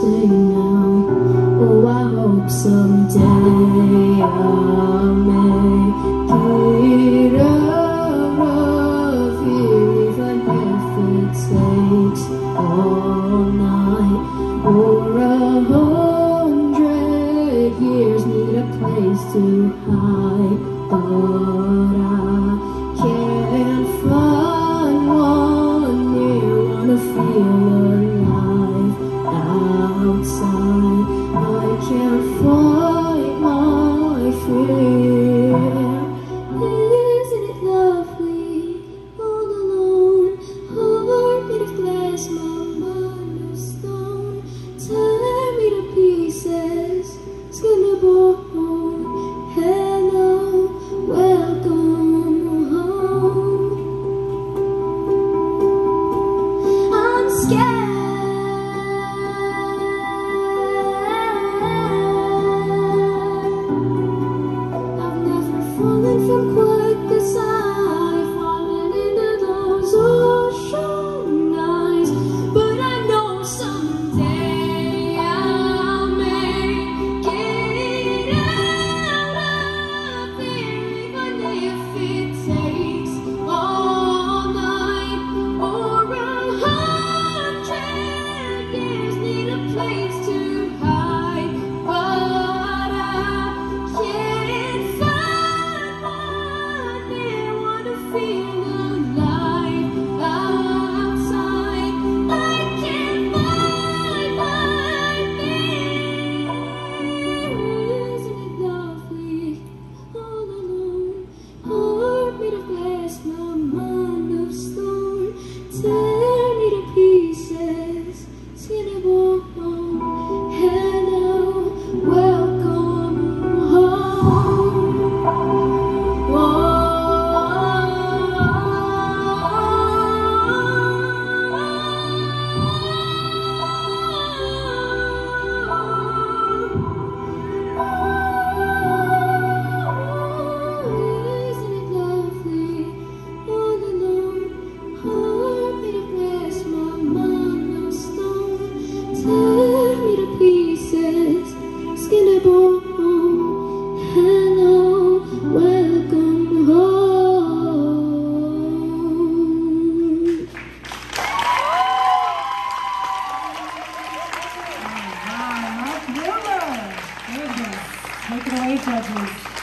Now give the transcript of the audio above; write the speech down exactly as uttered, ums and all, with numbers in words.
stay now. Oh, I hope someday I'll make it out of here, even if it takes all night or a hundred years. Need a place to hide, but I can't find one near. Wanna feel alive outside. I can't fight my fear. Isn't it lovely, all alone? Heart made of glass, my mind of stone. Tear me to pieces, skin to bone. Hello, welcome home. I'm scared. Falling from quite the side, falling into those ocean eyes. But I know someday I'll make it out of here, even if it takes all night or a hundred years. Need a place to hide, but I can't find. Feel alive outside. I can't find my fear. Isn't it lovely, all alone? Heart made of glass, my mind of stone. Tear me to pieces, skin and bone. Hello, welcome home. Whoa. Tear me to pieces, skin and bone. Hello, welcome home. All right, Billie. Goodness. Take it away, judges.